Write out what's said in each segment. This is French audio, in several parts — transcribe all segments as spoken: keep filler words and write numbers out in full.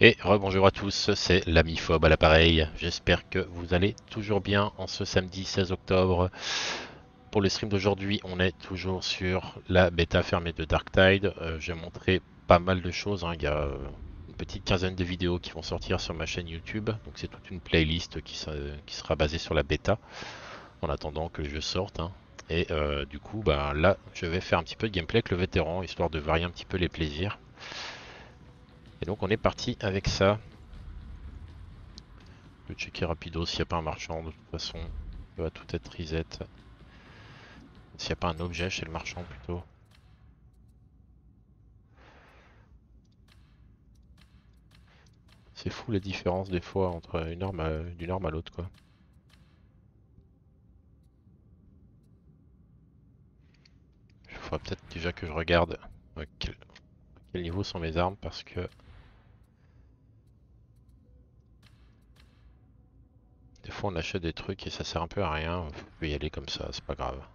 Et rebonjour à tous, c'est l'Amiphobe à l'appareil. J'espère que vous allez toujours bien en ce samedi seize octobre. Pour le stream d'aujourd'hui, on est toujours sur la bêta fermée de Darktide. Euh, J'ai montré pas mal de choses, hein. Il y a euh, une petite quinzaine de vidéos qui vont sortir sur ma chaîne YouTube. Donc c'est toute une playlist qui, sera, qui sera basée sur la bêta en attendant que le jeu sorte, hein. Et euh, du coup, bah, là, je vais faire un petit peu de gameplay avec le vétéran, histoire de varier un petit peu les plaisirs. Et donc on est parti avec ça. Je vais checker rapido s'il n'y a pas un marchand, de toute façon, ça va tout être reset. S'il n'y a pas un objet chez le marchand plutôt. C'est fou les différences des fois entre une arme à, d'une arme à l'autre quoi. Il faudra peut-être déjà que je regarde à quel, à quel niveau sont mes armes parce que des fois on achète des trucs et ça sert un peu à rien, on peut y aller comme ça, c'est pas grave.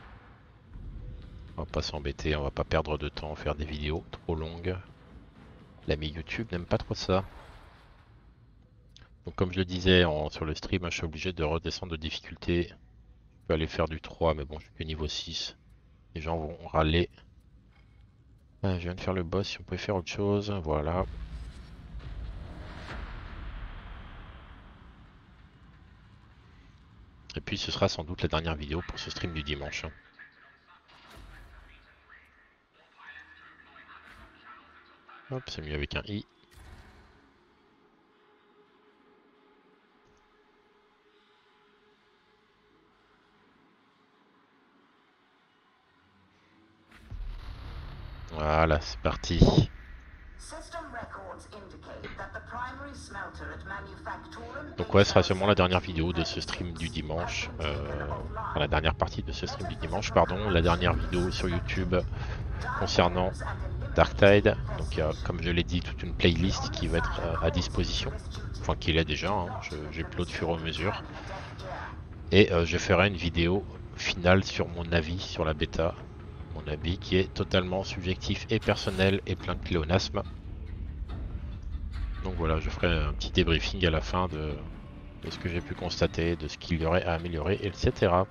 On va pas s'embêter, on va pas perdre de temps, faire des vidéos trop longues. L'ami YouTube n'aime pas trop ça. Donc comme je le disais en, sur le stream, je suis obligé de redescendre de difficulté. Je peux aller faire du trois mais bon je suis que niveau six. Les gens vont râler. Ah, je viens de faire le boss, si on pouvait faire autre chose, voilà. Et puis ce sera sans doute la dernière vidéo pour ce stream du dimanche. Hop, c'est mieux avec un i. Voilà, c'est parti. Donc ouais, ce sera sûrement la dernière vidéo de ce stream du dimanche. Euh, enfin, la dernière partie de ce stream du dimanche, pardon. La dernière vidéo sur YouTube concernant Darktide. Donc il y a, comme je l'ai dit, toute une playlist qui va être à, à disposition. Enfin, qu'il est déjà, hein. J'upload au fur et à mesure. Et euh, je ferai une vidéo finale sur mon avis sur la bêta. Mon avis qui est totalement subjectif et personnel et plein de pléonasmes. Donc voilà, je ferai un petit débriefing à la fin de, de ce que j'ai pu constater, de ce qu'il y aurait à améliorer, et cetera.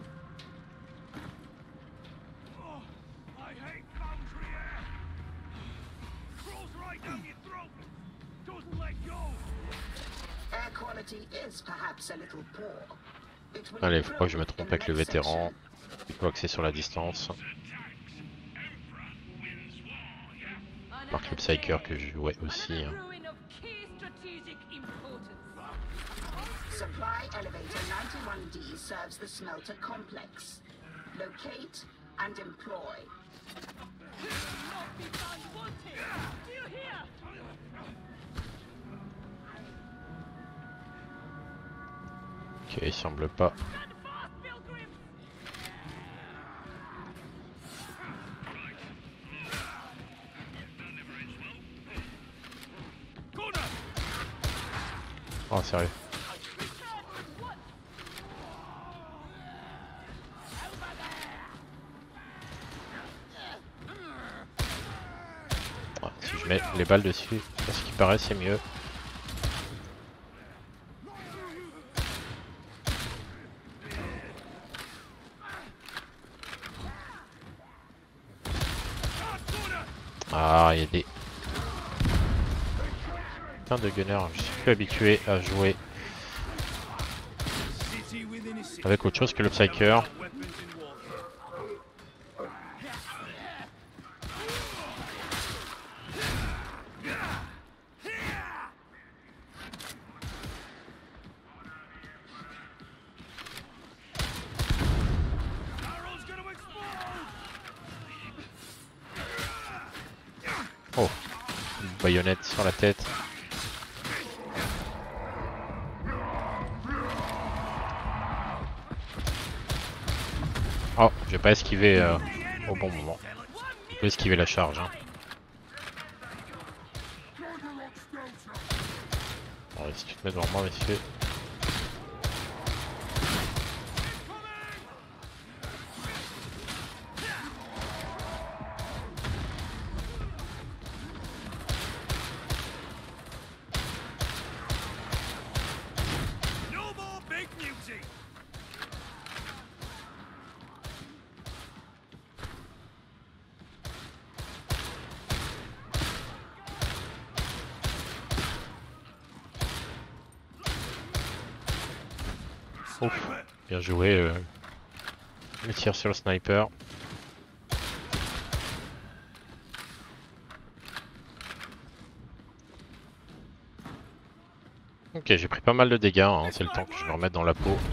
Allez, faut pas que je me trompe avec le vétéran. Il faut axer sur la distance. Marque le Psyker que je jouais aussi, hein. Supply elevator ninety-one D serves the smelter complex. Locate and employ. Ok, il semble pas. Oh, sérieux. Ouais, si je mets les balles dessus, à ce qui paraît, c'est mieux. Ah, il y a des... Putain de gunner, je suis plus habitué à jouer avec autre chose que le Psyker. Oh, une baïonnette sur la tête. Oh, j'ai pas esquivé euh, au bon moment. Je peux esquiver la charge, hein. Allez, si tu te mets devant moi, messieurs. Ouf, bien joué. Euh... Le tir sur le sniper. Ok, j'ai pris pas mal de dégâts, hein. C'est le temps que je me remette dans la peau.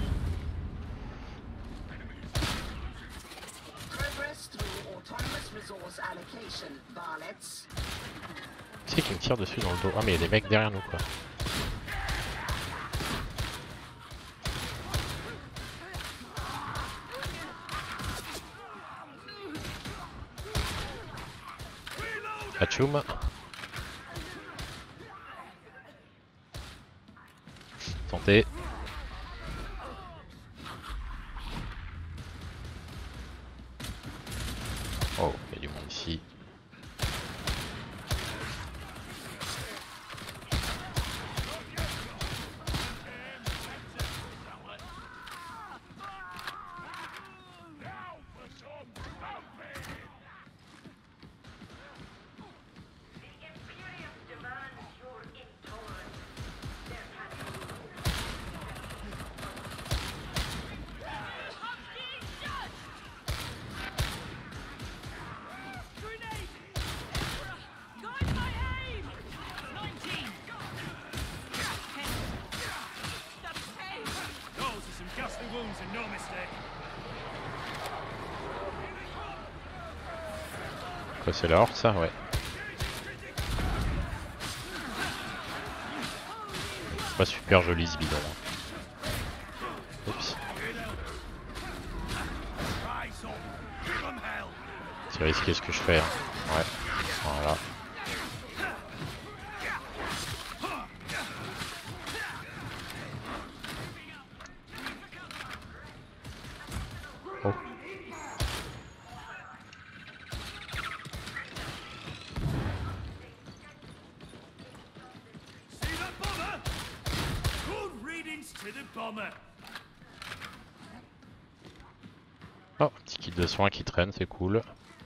Qui c'est qui me tire dessus dans le dos? Ah mais il y a des mecs derrière nous quoi. Achoum. Santé. Oh, il y a du monde ici. Quoi, c'est la horde ça? Ouais. Pas super joli ce bidon. Oups. C'est risqué ce que je fais. Hein. Ouais. Voilà. Oh. Oh, un petit kit de soins qui traîne, c'est cool.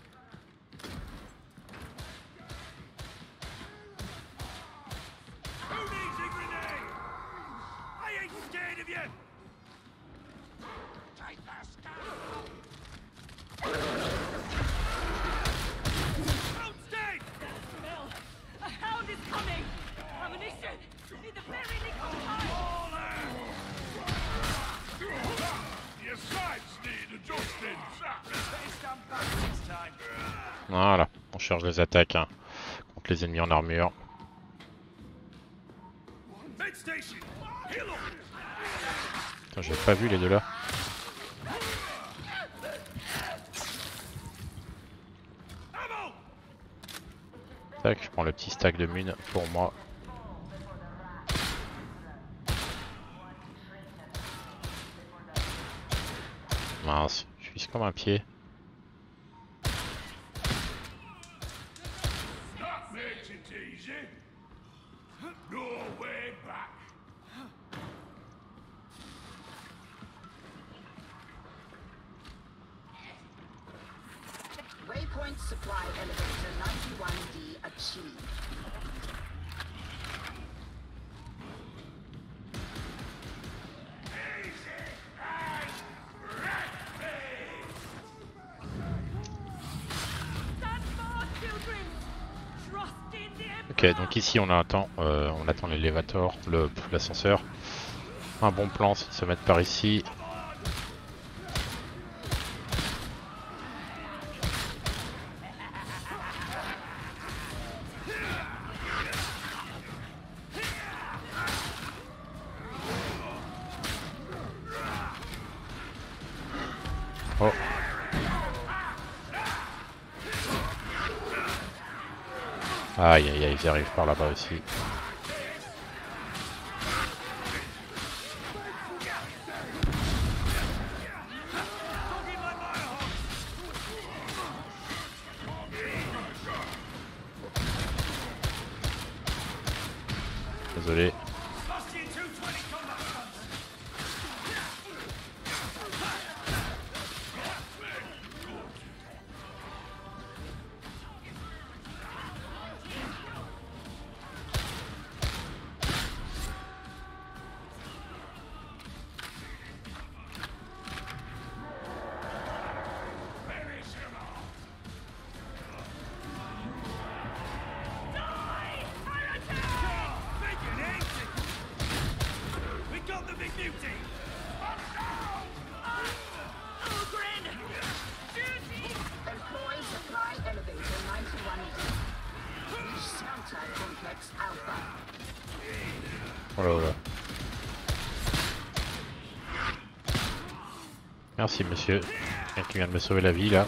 Voilà, on charge les attaques hein, contre les ennemis en armure. Putain, j'ai pas vu les deux là. Tac, je prends le petit stack de mine pour moi. Mince, je suis comme un pied. Waypoint supply elevator ninety-one D achieved. Ok, donc ici on attend, euh, on attend l'élévateur, le l'ascenseur. Un bon plan, c'est de se mettre par ici. Oh. Aïe aïe aïe, ils arrivent par là-bas aussi. Désolé. Complex Alpha. Oh là là. Merci monsieur. Quelqu'un qui vient de me sauver la vie là.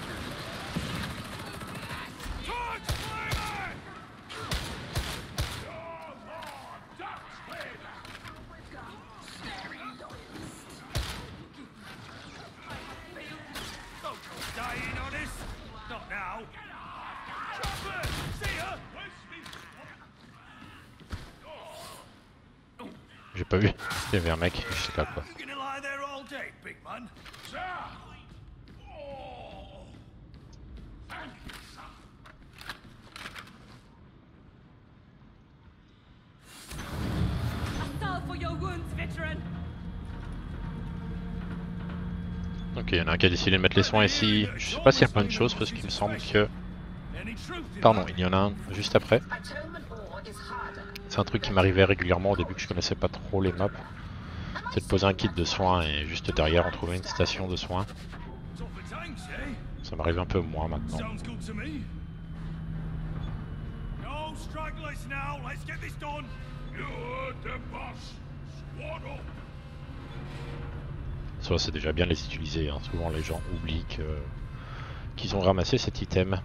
J'ai pas vu. Il y avait un mec, je sais pas quoi. Ok, il y en a un qui a décidé de mettre les soins ici. Je sais pas s'il y a plein de choses parce qu'il me semble que... Pardon, il y en a un juste après. C'est un truc qui m'arrivait régulièrement au début que je connaissais pas trop les maps. C'est de poser un kit de soins et juste derrière on trouvait une station de soins. Ça m'arrive un peu moins maintenant. Ça c'est déjà bien de les utiliser, hein. Souvent les gens oublient que... qu'ils ont ramassé cet item.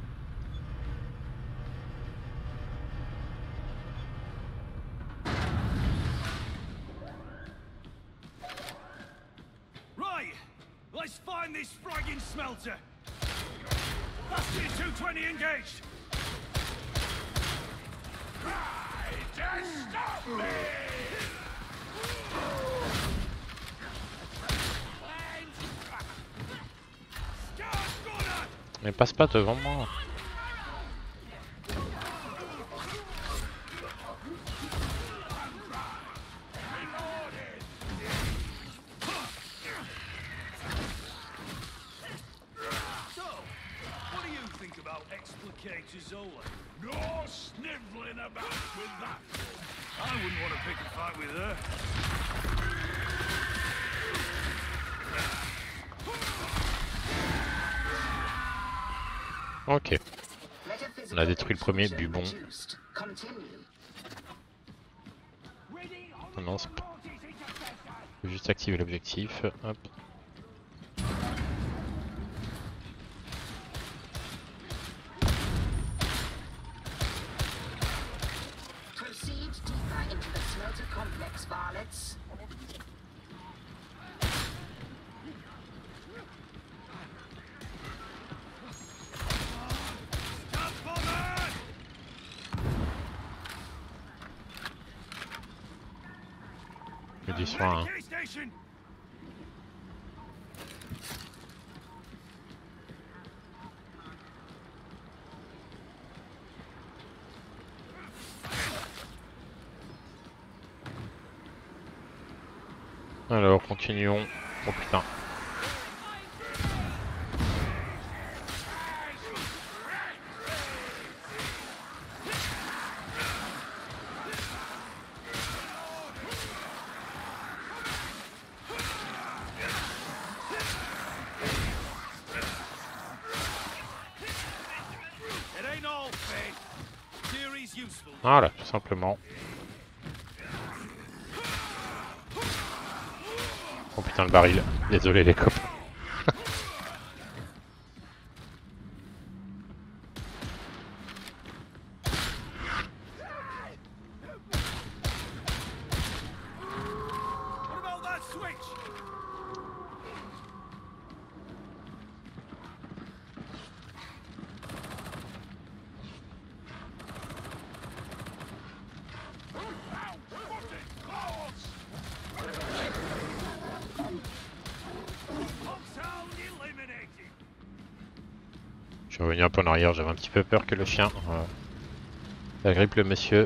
Right, let's find this fragging smelter. Bastion two twenty engaged. Right, stop me! Mais passe pas devant moi. No sniveling about with that. I wouldn't want to pick a fight with her. Ok. On a détruit le premier bubon. Non, c'est pas... Faut juste activer l'objectif. Hop. Proceed deeper into the smelter complex, varlets. Je dis soin, hein. Alors, continuons. Oh putain. Voilà, tout simplement. Oh putain le baril. Désolé les copains. Je suis revenu un peu en arrière, j'avais un petit peu peur que le chien euh, agrippe le monsieur.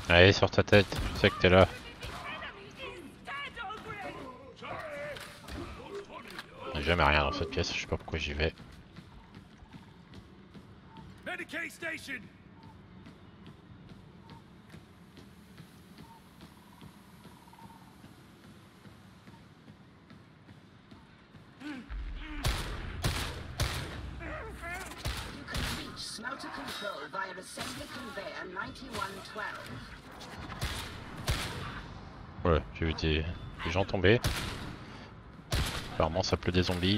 Allez, sur ta tête, je sais que t'es là. Il n'y a jamais rien dans cette pièce, je sais pas pourquoi j'y vais. Medicaid station. You can reach smelter control via assembly conveyor ninety-one twelve. Ouais, j'ai vu des, des gens tomber. Apparemment ça pleut des zombies.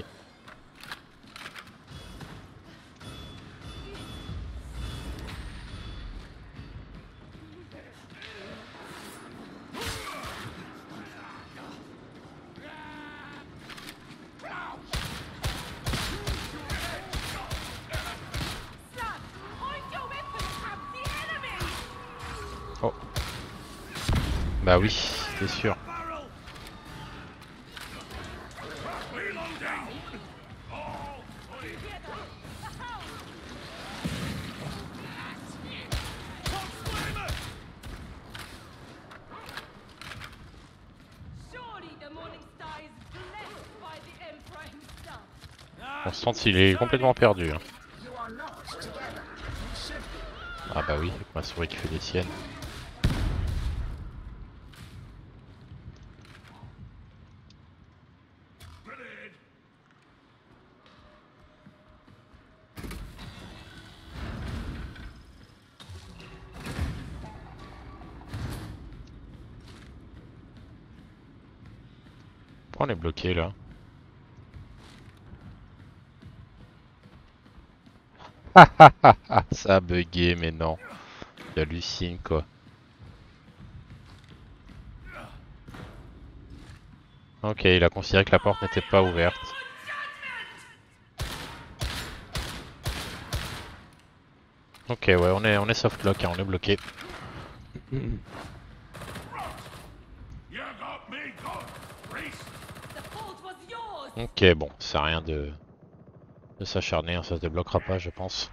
Oh. Bah oui, c'est sûr. Barrel. Reloading. Top slammer. Surely the Morning Star is blessed by the Emperor himself. On se sent qu'il est complètement perdu. Hein. You are not together. You should be. Ah bah oui, avec ma souris qui fait des siennes. Grenade. Pourquoi on est bloqué là? Ça a bugué, mais non. J'hallucine quoi. Ok, il a considéré que la porte n'était pas ouverte. Ok, ouais, on est, on est softlock, hein, on est bloqué. You got me good. Reese. The fault was yours. Ok, bon, c'est rien de, de s'acharner, hein, ça se débloquera pas, je pense.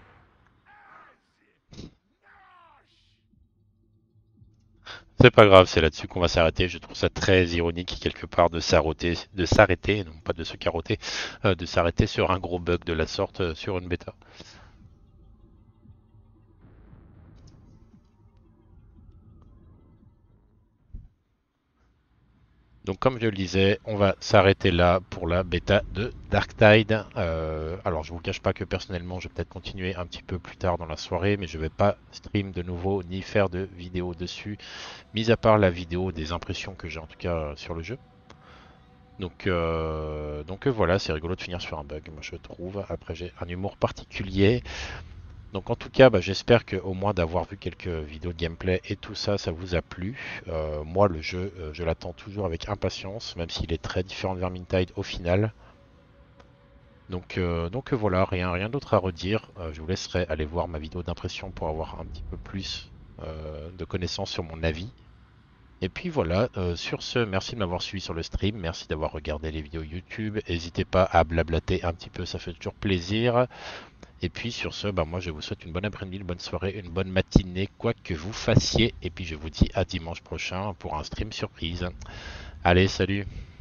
C'est pas grave, c'est là-dessus qu'on va s'arrêter. Je trouve ça très ironique quelque part de s'arrêter, de s'arrêter, non pas de se carotter, euh, de s'arrêter sur un gros bug de la sorte euh, sur une bêta. Donc comme je le disais, on va s'arrêter là pour la bêta de Darktide. Euh, alors je vous cache pas que personnellement je vais peut-être continuer un petit peu plus tard dans la soirée, mais je vais pas stream de nouveau ni faire de vidéo dessus, mis à part la vidéo des impressions que j'ai en tout cas sur le jeu. Donc, euh, donc euh, voilà, c'est rigolo de finir sur un bug, moi je trouve. Après j'ai un humour particulier. Donc en tout cas, bah, j'espère que au moins d'avoir vu quelques vidéos de gameplay et tout ça, ça vous a plu. Euh, moi, le jeu, euh, je l'attends toujours avec impatience, même s'il est très différent de Vermintide au final. Donc, euh, donc euh, voilà, rien, rien d'autre à redire. Euh, je vous laisserai aller voir ma vidéo d'impression pour avoir un petit peu plus euh, de connaissances sur mon avis. Et puis voilà, euh, sur ce, merci de m'avoir suivi sur le stream, merci d'avoir regardé les vidéos YouTube. N'hésitez pas à blablater un petit peu, ça fait toujours plaisir. Et puis sur ce, bah moi je vous souhaite une bonne après-midi, une bonne soirée, une bonne matinée, quoi que vous fassiez. Et puis je vous dis à dimanche prochain pour un stream surprise. Allez, salut!